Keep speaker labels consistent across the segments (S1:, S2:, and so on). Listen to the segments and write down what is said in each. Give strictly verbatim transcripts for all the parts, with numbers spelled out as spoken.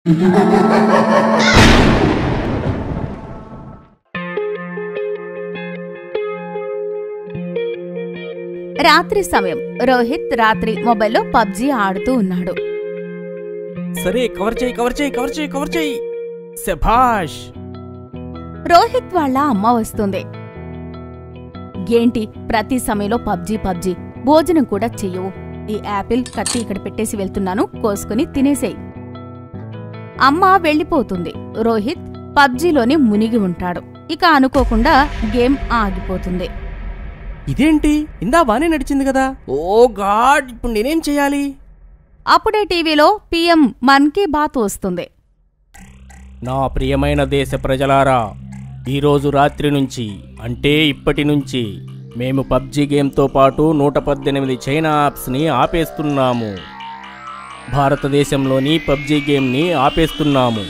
S1: రాత్రి సమయం. రోహిత్ రాత్రి మొబైల్లో పబ్జీ ఆడుతూ ఉన్నాడు.
S2: సరే కవర్ చేయి కవర్ చేయి కవర్ చేయి కవర్ చేయి శభాష్.
S1: రోహిత్ వాళ్ళ అమ్మ వస్తుంది. ఏంటి ప్రతి సమయంలో పబ్జీ పబ్జీ, భోజనం కూడా చెయ్యవు. ఈ యాపిల్ కత్తి ఇక్కడ పెట్టేసి వెళ్తున్నాను, కోసుకుని తినేసేయి. అమ్మ వెళ్ళిపోతుంది. రోహిత్ పబ్జీలోనే మునిగి ఉంటాడు. ఇక అనుకోకుండా గేమ్ ఆగిపోతుంది.
S2: ఇదేంటి ఇందా బానే నడిచింది కదా. ఓ గాడ్, ఇప్పుడు నేనేం చెయ్యాలి?
S1: అప్పుడే టీవీలో పీఎం మన్ కీ బాత్ వస్తుంది.
S2: నా ప్రియమైన దేశ ప్రజలారా, ఈరోజు రాత్రి నుంచి అంటే ఇప్పటి నుంచి మేము పబ్జీ గేమ్తో పాటు నూట పద్దెనిమిది చైనా యాప్స్ని ఆపేస్తున్నాము. భారతదేశంలోని పబ్జీ గేమ్ని ఆపేస్తున్నాము.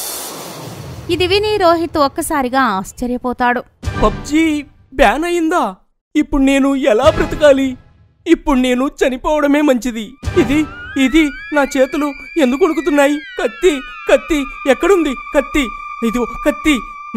S1: ఇది విని రోహిత్ ఒక్కసారిగా ఆశ్చర్యపోతాడు.
S2: పబ్జీ బ్యాన్ అయిందా? ఇప్పుడు నేను ఎలా బ్రతకాలి? ఇప్పుడు నేను చనిపోవడమే మంచిది. ఇది ఇది నా చేతులు ఎందుకు వణుకుతున్నాయి? కత్తి కత్తి ఎక్కడుంది? కత్తి ఇది కత్తి.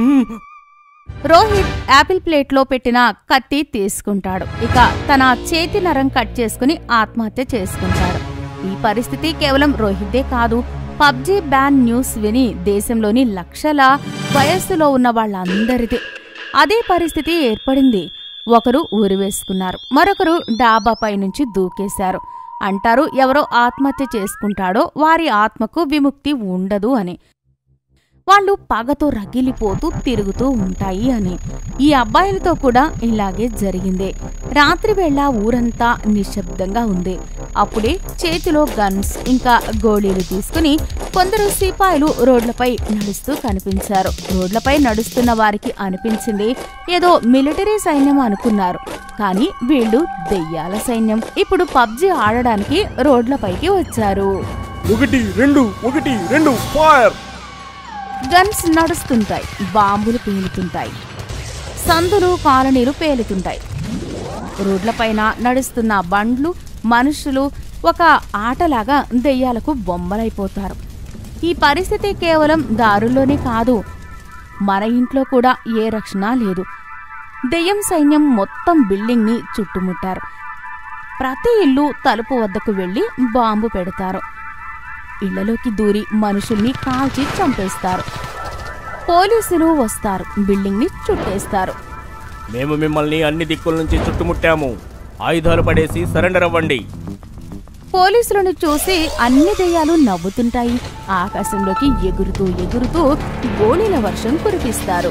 S1: రోహిత్ యాపిల్ ప్లేట్లో పెట్టిన కత్తి తీసుకుంటాడు. ఇక తన చేతి నరం కట్ చేసుకుని ఆత్మహత్య చేసుకుంటాడు. ఈ పరిస్థితి కేవలం రోహిత్దే కాదు, పబ్జీ బ్యాన్ న్యూస్ విని దేశంలోని లక్షల వయస్సులో ఉన్న వాళ్ళందరిది అదే పరిస్థితి ఏర్పడింది. ఒకరు ఊరివేసుకున్నారు, మరొకరు డాబాపై నుంచి దూకేశారు. అంటారు ఎవరో ఆత్మహత్య చేసుకుంటాడో వారి ఆత్మకు విముక్తి ఉండదు అని. వాళ్ళు పగతో రగిలిపోతూ తిరుగుతూ ఉంటాయి అని. ఈ అబ్బాయిలతో కూడా ఇలాగే జరిగింది. రాత్రివేళ ఊరంతా నిశ్శబ్దంగా ఉంది. అప్పుడే చేతిలో గన్స్ ఇంకా గోళీలు తీసుకుని కొందరు సిపాయిలు రోడ్లపై నడుస్తూ కనిపించారు. రోడ్లపై నడుస్తున్న వారికి అనిపించింది ఏదో మిలిటరీ సైన్యం అనుకున్నారు, కానీ వీళ్ళు దెయ్యాల సైన్యం. ఇప్పుడు పబ్జీ ఆడడానికి రోడ్లపైకి వచ్చారు.
S2: ఒకటి రెండు ఒకటి రెండు ఫైర్.
S1: గన్స్ నడుస్తుంటాయి, బాంబులు పేలుతుంటాయి, సందులు కాలనీలు పేలుతుంటాయి. రోడ్లపైన నడుస్తున్న బండ్లు మనుషులు ఒక ఆటలాగా దెయ్యాలకు బొమ్మలైపోతారు. ఈ పరిస్థితి కేవలం దారుల్లోనే కాదు, మన ఇంట్లో కూడా ఏ రక్షణ లేదు. దెయ్యం సైన్యం మొత్తం బిల్డింగ్ని చుట్టుముట్టారు. ప్రతి ఇల్లు తలుపు వద్దకు వెళ్లి బాంబు పెడతారు. ఇళ్లలోకి దూరి మనుషుల్ని కాల్చి చంపేస్తారు. పోలీసులు వస్తారు, బిల్డింగ్ ని చుట్టేస్తారు.
S2: మేము మిమ్మల్ని అన్ని దిక్కుల నుంచి చుట్టుముట్టాము, ఆయుధాలు పడేసి సరెండర్ అవ్వండి.
S1: పోలీసులను చూసి అన్ని దెయ్యాలు నవ్వుతుంటాయి. ఆకాశంలోకి ఎగురుతూ ఎగురుతూ గోళీల వర్షం కురిపిస్తారు.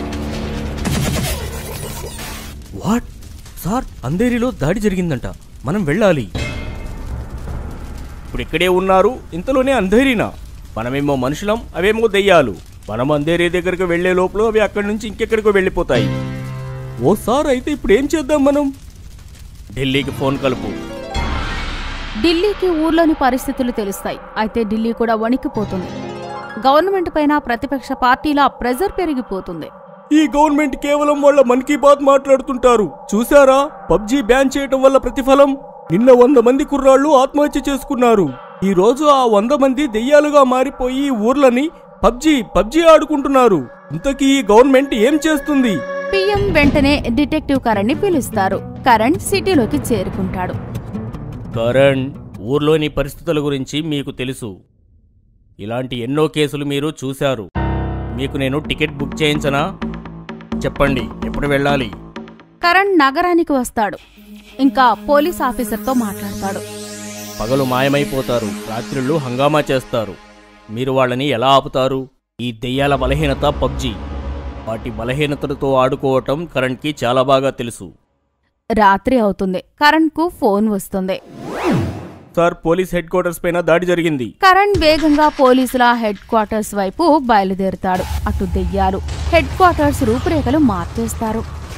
S2: వాట్ సార్, అంధేరిలో దాడి జరిగిందంట, మనం వెళ్ళాలి. ఇప్పుడు ఇక్కడే ఉన్నారు, ఇంతలోనే అంధేరినా? మనమేమో మనుషులం, అవేమో దెయ్యాలు. మనం అంధేరి దగ్గరకు వెళ్లే లోపల అవి అక్కడి నుంచి ఇంకెక్కడికో వెళ్ళిపోతాయి. ఓ సార్, అయితే ఇప్పుడు ఏం చేద్దాం మనం? ఢిల్లీకి ఫోన్ కలుపు.
S1: ఢిల్లీకి ఊర్లోని పరిస్థితులు తెలుస్తాయి. అయితే ఢిల్లీ కూడా వణికిపోతుంది. గవర్నమెంట్ పైన ప్రతిపక్ష పార్టీల ప్రెజర్ పెరిగిపోతుంది.
S2: ఈ గవర్నమెంట్ కేవలం వాళ్ళ మన్ కీ బాత్ మాట్లాడుతుంటారు. చూసారా పబ్జీ బ్యాన్ చేయటం వల్ల ప్రతిఫలం? నిన్న వంద మంది కుర్రాళ్లు ఆత్మహత్య చేసుకున్నారు. ఈ రోజు ఆ వంద మంది దెయ్యాలుగా మారిపోయి ఊర్లని పబ్జీ పబ్జీ ఆడుకుంటున్నారు. ఇంతకీ ఈ గవర్నమెంట్ ఏం చేస్తుంది?
S1: పీఎం వెంటనే డిటెక్టివ్ కరణ్ ని పిలుస్తారు. కరణ్ సిటీలోకి చేరుకుంటాడు.
S2: కరణ్, ఊర్లోని పరిస్థితుల గురించి మీకు తెలుసు. ఇలాంటి ఎన్నో కేసులు మీరు చూశారు. మీకు నేను టికెట్ బుక్ చేయించనా? చెప్పండి, ఎప్పుడు వెళ్ళాలి?
S1: కరణ్ నగరానికి వస్తాడు. ఇంకా పోలీస్ ఆఫీసర్తో మాట్లాడతాడు.
S2: పగలు మాయమైపోతారు, రాత్రిళ్ళు హంగామా చేస్తారు. మీరు వాళ్ళని ఎలా ఆపుతారు? ఈ దెయ్యాల బలహీనత పబ్జీ. వాటి బలహీనతలతో ఆడుకోవటం కరణ్కి చాలా బాగా తెలుసు.
S1: రాత్రి అవుతుంది. కరణ్ కు ఫోన్ వస్తుంది.
S2: సార్, పోలీస్ హెడ్ క్వార్టర్స్ పైన దాడి జరిగింది.
S1: కరణ్ వేగంగా పోలీసుల హెడ్ క్వార్టర్స్ వైపు బయలుదేరుతాడు. అటు దెయ్యాలు హెడ్ క్వార్టర్స్ రూపురేఖలు మార్చేస్తారు.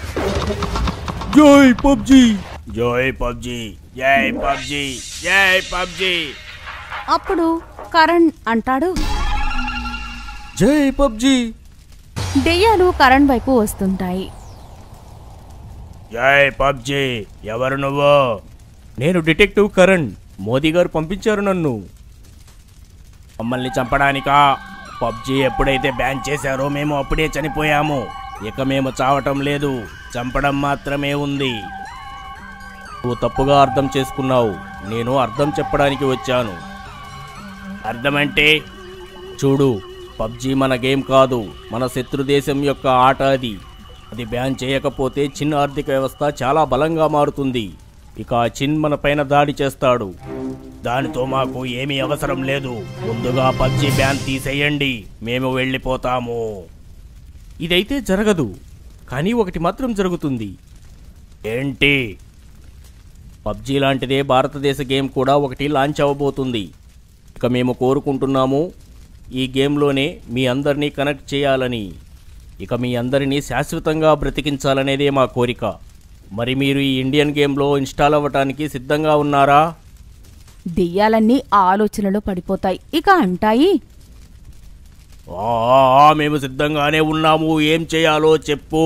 S2: జై పబ్జీ, జై పబ్జీ, జై పబ్జీ, జై పబ్జీ.
S1: అప్పుడు కరణ్ అంటాడు,
S2: జై పబ్జీ.
S1: దెయ్యాలు కరణ్ వైపు వస్తుంటాయి.
S2: జై పబ్జీ, ఎవరు నువ్వు? నేను డిటెక్టివ్ కరణ్. మోదీ గారు పంపించారు నన్ను. మమ్మల్ని చంపడానికా? పబ్జీ ఎప్పుడైతే బ్యాన్ చేశారో మేము అప్పుడే చనిపోయాము. ఇక మేము చావటం లేదు, చంపడం మాత్రమే ఉంది. నువ్వు తప్పుగా అర్థం చేసుకున్నావు. నేను అర్థం చెప్పడానికి వచ్చాను. అర్థమంటే? చూడు, పబ్జీ మన గేమ్ కాదు, మన శత్రు దేశం యొక్క ఆట. అది అది బ్యాన్ చేయకపోతే చిన్ ఆర్థిక వ్యవస్థ చాలా బలంగా మారుతుంది. ఇక ఆ చిన్ మన పైన దాడి చేస్తాడు. దానితో మాకు ఏమీ అవసరం లేదు. ముందుగా పబ్జీ బ్యాన్ తీసేయండి, మేము వెళ్ళిపోతాము. ఇదైతే జరగదు, కానీ ఒకటి మాత్రం జరుగుతుంది. ఏంటి? పబ్జీ లాంటిదే భారతదేశ గేమ్ కూడా ఒకటి లాంచ్ అవ్వబోతుంది. ఇక మేము కోరుకుంటున్నాము ఈ గేమ్లోనే మీ అందరినీ కనెక్ట్ చేయాలని. ఇక మీ అందరినీ శాశ్వతంగా బ్రతికించాలనేదే మా కోరిక. మరి మీరు ఈ ఇండియన్ గేమ్లో ఇన్స్టాల్ అవ్వటానికి సిద్ధంగా ఉన్నారా?
S1: దెయ్యాలన్నీ ఆలోచనలో పడిపోతాయి. ఇక అంటాయి,
S2: ఆ మేము సిద్ధంగానే ఉన్నాము. ఏం చేయాలో చెప్పు.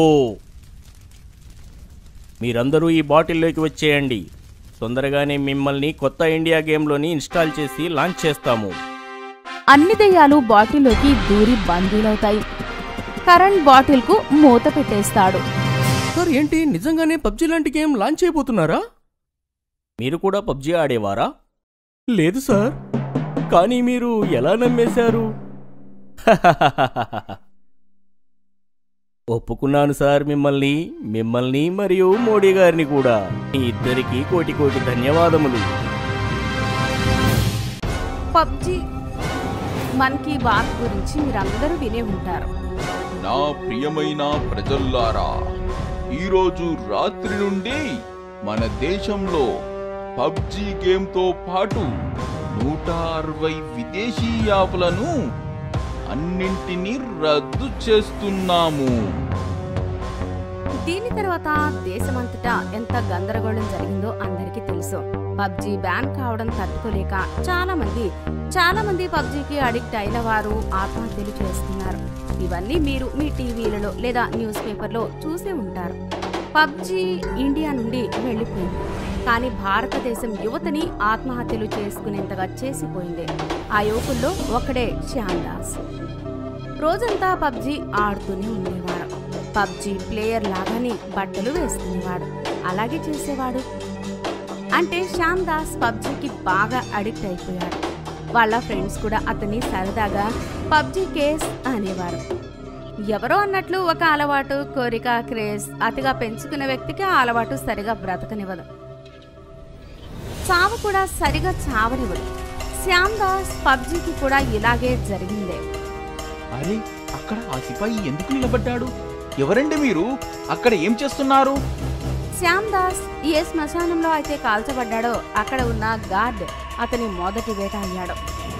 S2: మీరందరూ ఈ బాటిల్లోకి వచ్చేయండి. తొందరగానే మిమ్మల్ని కొత్త ఇండియా గేమ్లోని ఇన్స్టాల్ చేసి లాంచ్ చేస్తాము.
S1: అన్ని దెయ్యాలు బాటిల్లోకి దూరి బందీలవుతాయి. కరణ్ బాటిల్కు మూత పెట్టేస్తాడు.
S2: సార్, ఏంటి నిజంగానే పబ్జీ లాంటి గేమ్ లాంచ్ అయిపోతున్నారా? మీరు కూడా పబ్జీ ఆడేవారా? లేదు సార్. కానీ మీరు ఎలా నమ్మేశారు? ఒప్పుకున్నాను సార్ మిమ్మల్ని మిమ్మల్ని మరియు మోడీ గారిని కూడా. మీ ఇద్దరికి కోటి కోటి ధన్యవాదములు.
S1: పబ్జీ మన్ కీ బాత్ గురించి మీరందరూ వినే ఉంటారు.
S3: నా ప్రియమైన ప్రజల్లారా, ఈరోజు రాత్రి నుండి మన దేశంలో పబ్జీ గేమ్ తో పాటు నూట అరవై విదేశీ యాప్లను అన్నింటినీ రద్దు చేస్తున్నాము.
S1: దీని తర్వాత దేశమంతటా ఎంత గందరగోళం జరిగిందో అందరికీ తెలుసు. పబ్జీ బ్యాన్ కావడం తట్టుకోలేక చాలా మంది చాలా మంది పబ్జీకి అడిక్ట్ అయిన వారు ఆత్మహత్యలు చేస్తున్నారు. ఇవన్నీ మీరు మీ టీవీలలో లేదా న్యూస్ పేపర్లో చూసే ఉంటారు. పబ్జీ ఇండియా నుండి వెళ్ళిపోయింది, కానీ భారతదేశం యువతని ఆత్మహత్యలు చేసుకునేంతగా చేసిపోయింది. ఆ యువకుల్లో ఒకడే శ్యామ్ దాస్. రోజంతా పబ్జీ ఆడుతూనే ఉండేవాడు. పబ్జీ ప్లేయర్ లాగానే బట్టలు వేసుకునేవాడు, అలాగే చేసేవాడు. అంటే శ్యామ్ దాస్ పబ్జీకి బాగా అడిక్ట్ అయిపోయాడు. వాళ్ళ ఫ్రెండ్స్ కూడా అతన్ని సరదాగా పబ్జీ కేస్ అనేవారు. ఎవరో అన్నట్లు ఒక అలవాటు, కోరిక, క్రేజ్ అతిగా పెంచుకున్న వ్యక్తికి ఆ అలవాటు సరిగా బ్రతకనివ్వదు, చావు కూడా సరిగా చావనివ్వదు. శ్యామ్ దాస్ పబ్జీకి కూడా ఇలాగే జరిగిందే.
S3: అరే, అక్కడ ఆ సిపాయి ఎందుకు నిలబడ్డాడు? ఎవరండి మీరు? అక్కడ ఏం చేస్తున్నారు?
S1: శ్యామ్ దాస్ ఏ శ్మశానంలో అయితే కాల్చబడ్డాడో అక్కడ ఉన్న గార్డ్ అతని మొదటి వేట అయ్యాడు.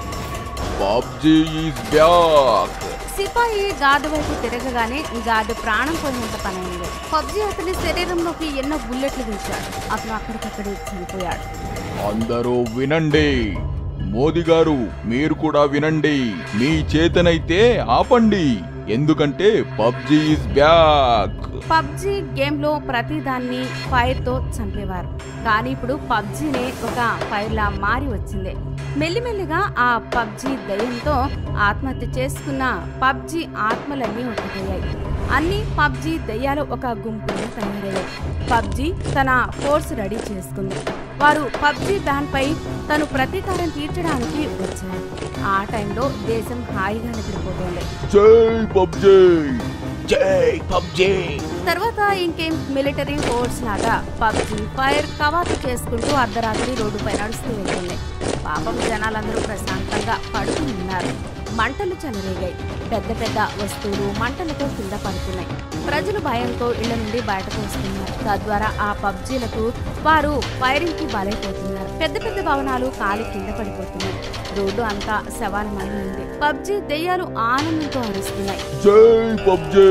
S3: PUBG is back.
S1: సిపాయి గార్డు వైపు తిరగగానే గార్డు ప్రాణం పోయినంత పనైంది. పబ్జీ అతని శరీరంలోకి ఎన్నో బుల్లెట్లు తీశాడు. అతను అక్కడికక్కడే చనిపోయాడు.
S3: అందరూ వినండి, మోదీ గారు మీరు కూడా వినండి. మీ చేతనైతే ఆపండి, ఎందుకంటే PUBG is back.
S1: PUBG game లో ప్రతి దాన్ని ఫైర్ తో చంపేవారు, కానీ ఇప్పుడు పబ్జీనే ఒక ఫైర్ లా మారి వచ్చింది. మెల్లిమెల్లిగా ఆ పబ్జీ దయ్యంతో ఆత్మహత్య చేసుకున్న పబ్జీ ఆత్మలన్నీ ఒకటయ్యాయి. అన్ని పబ్జీ దయ్యాలు ఒక గుంపుగా తయారయ్యాయి. పబ్జీ తన ఫోర్స్ రెడీ చేసుకుంది. వారు పబ్జీ బ్యాన్ పై తను ప్రతీకారం తీర్చడానికి వచ్చారు. ఆ టైంలో దేశం హాయిగా నిద్రపోతుంది.
S3: జై పబ్జీ, జై పబ్జీ.
S1: తర్వాత ఇంకేం మిలిటరీ ఫోర్స్ లాగా పబ్జీ ఫైర్ కవాతు చేసుకుంటూ అర్ధరాత్రి రోడ్డుపై నడుస్తూ వెళ్తుంది. పాపం జనాలందరూ ప్రశాంతంగా పడుకుని ఉన్నారు. మంటలు చెలరేగాయి. పెద్ద పెద్ద వస్తువులు మంటలతో కింద పడుతున్నాయి. ప్రజలు భయంతో ఇళ్ల నుండి బయటకు వస్తున్నారు. తద్వారా ఆ పబ్జీలకు వారు ఫైరింగ్ కి బలైపోతున్నారు. పెద్ద పెద్ద భవనాలు కాలి కింద పడిపోతున్నాయి. రోడ్డు అంతా శవాలమై ఉంది. పబ్జీ దెయ్యాలు ఆనందంతో అరుస్తున్నాయి.
S3: జై పబ్జీ,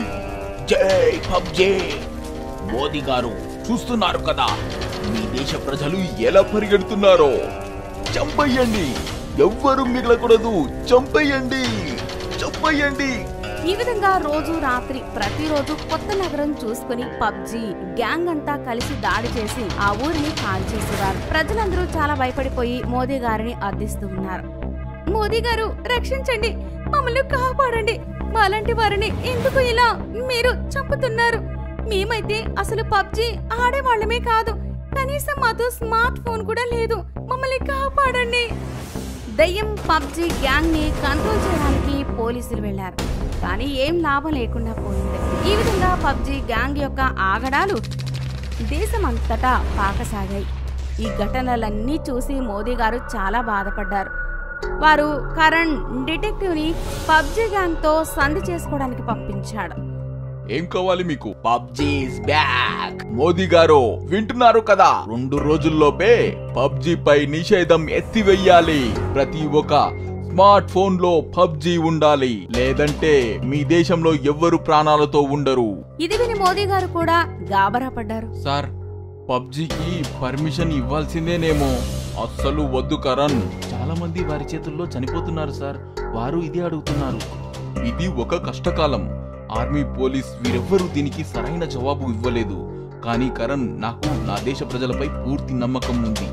S3: జై పబ్జీ. మోదీ గారు చూస్తున్నారు కదా, మీ దేశ ప్రజలు ఎలా పరిగెడుతున్నారో. చంపేయండి, ఎవ్వరూ మిగలకూడదు. చంపేయండి, చంపేయండి.
S1: ఈ విధంగా రోజు రాత్రి ప్రతిరోజు కొత్త నగరం చూసుకుని పబ్జీ గ్యాంగ్ అంతా కలిసి దాడి చేసి ఆ ఊరిని కాల్ చేసేవారు. ప్రజలందరూ చాలా భయపడిపోయి మోదీ గారిని అర్థిస్తూ ఉన్నారు. మోదీ గారు రక్షించండి, మమ్మల్ని కాపాడండి. మాలాంటి వారిని ఎందుకు ఇలా మీరు చంపుతున్నారు? మేమైతే అసలు పబ్జి ఆడేవాళ్ళమే కాదు, కనీసం మాతో స్మార్ట్ ఫోన్ కూడా లేదు. మమ్మల్ని కాపాడండి. దయ్యం పబ్జి గ్యాంగ్ ని కంట్రోల్ చేయడానికి పోలీసులు వెళ్లారు, కానీ ఏం లాభం లేకుండా పోయింది. ఈ విధంగా పబ్జి గ్యాంగ్ యొక్క ఆగడాలు దేశమంతటా పాకసాగాయి. ఈ ఘటనలన్నీ చూసి మోదీ గారు చాలా బాధపడ్డారు. వారు కరణ్ డిటెక్టివ్ ని పబ్జి గ్యాంగ్ తో సంధి చేసుకోవడానికి పంపించాడు.
S3: ఏం కావాలి మీకు? PUBG is back. మోదీ గారు వింటున్నారు కదా, రెండు రోజుల్లోపే పబ్జి పై నిషేధం ఎత్తివేయాలి. ప్రతి ఒక్క స్మార్ట్ ఫోన్ లో పబ్జి ఉండాలి, లేదంటే మీ దేశంలో ఎవ్వరు ప్రాణాలతో ఉండరు.
S1: ఇది విని మోదీ గారు కూడా గాబరా పడ్డారు.
S3: సార్, పబ్జికి పర్మిషన్ ఇవ్వాల్సిందేనేమో. అస్సలు వద్దు కరణ్, చాలా మంది వారి చేతుల్లో చనిపోతున్నారు సార్. వారు ఇదే అడుగుతున్నారు. ఇది ఒక కష్టకాలం. ఆర్మీ, పోలీస్ వీరెవ్వరూ దీనికి సరైన జవాబు ఇవ్వలేదు. కానీ కరణ్, నాకు నా దేశ ప్రజలపై పూర్తి నమ్మకం ఉంది.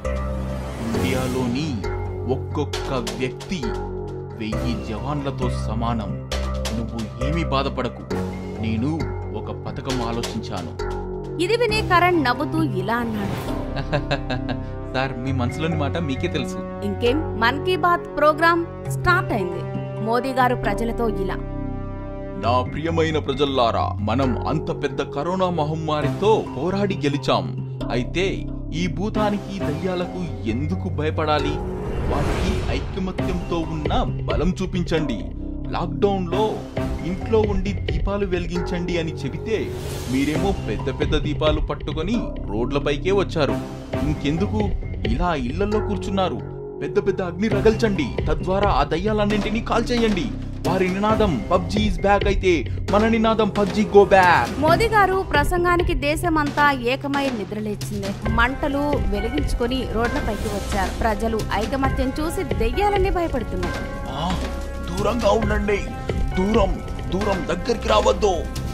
S3: ఇండియాలోని ఒక్కొక్క వ్యక్తి వెయ్యి జవాన్లతో సమానం. నువ్వు ఏమీ బాధపడకు, నేను ఒక పథకం ఆలోచించాను.
S1: ఇది విని కరణ్ నవ్వుతూ ఇలా అన్నాడు.
S3: సార్, మీ మనసులోని మాట మీకే తెలుసు.
S1: ఇంకేం, మన్ కీ బాత్ ప్రోగ్రామ్ స్టార్ట్ అయింది. మోదీ గారు ప్రజలతో ఇలా:
S3: నా ప్రియమైన ప్రజల్లారా, మనం అంత పెద్ద కరోనా మహమ్మారితో పోరాడి గెలిచాం. అయితే ఈ భూతానికి, దయ్యాలకు ఎందుకు భయపడాలి? వాటికి ఐకమత్యంతో ఉన్న బలం చూపించండి. లాక్డౌన్ లో ఇంట్లో ఉండి దీపాలు వెలిగించండి అని చెబితే మీరేమో పెద్ద పెద్ద దీపాలు పట్టుకొని రోడ్లపైకే వచ్చారు. ఇంకెందుకు ఇలా ఇళ్లలో కూర్చున్నారు? పెద్ద పెద్ద అగ్ని రగల్చండి, తద్వారా ఆ దయ్యాలన్నింటినీ కాల్చేయండి. వారి నినాదం పబ్జి ఇస్ బ్యాక్ అయితే మన నినాదం పబ్జి గో బ్యాక్.
S1: మోదీ గారు ప్రసంగానికి దేశమంతా ఏకమై నిద్రలేచింది. మంటలు వెలిగించుకొని రోడ్లపైకి వచ్చారు. ప్రజలు ఐకమత్యం చూసి దెయ్యాలన్నీ భయపడుతున్నాయి.
S3: దూరంగా ఉండండి, దూరం దూరం, దగ్గరికి రావద్దు.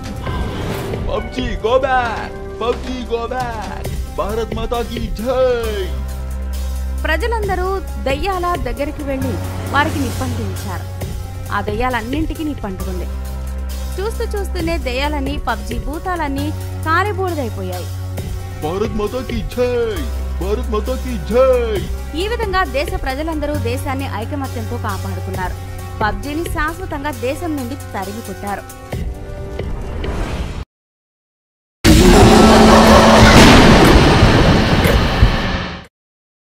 S3: PUBG go back, PUBG go back, Bharat మాతాకి జై.
S1: ప్రజలందరూ దయ్యాల దగ్గరికి వెళ్లి వారికి నిప్పంటించారు. ఆ దయ్యాలన్నింటికి నిప్పంటుకుంది. చూస్తూ చూస్తూనే దయ్యాలన్నీ, పబ్జి భూతాలన్నీ కాలిబూడిదైపోయాయి.
S3: భారత్ మాతాకి జై, భారత్ మాతాకి జై.
S1: ఈ విధంగా దేశ ప్రజలందరూ దేశాన్ని ఐకమత్యంతో కాపాడుకున్నారు. పబ్జిని శాశ్వతంగా దేశం నుండి తరిమి కొట్టారు.